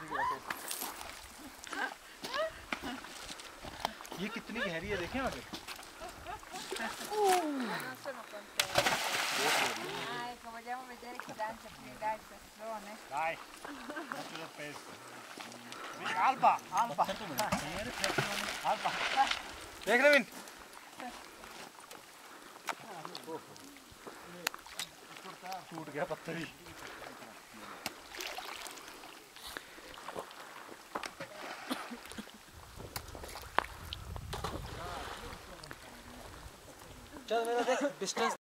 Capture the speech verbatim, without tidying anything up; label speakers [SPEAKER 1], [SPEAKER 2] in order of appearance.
[SPEAKER 1] ये कितनी गहरी है देखें आगे।
[SPEAKER 2] Non sono contenta. Ah, ecco, vogliamo vedere che lancia più in là il sassone.
[SPEAKER 1] Dai, faccio del peso. Alba, Alba. Alba. देख नवीन। टूट गया पत्थर ही। चल मेरा देख डिस्टेंस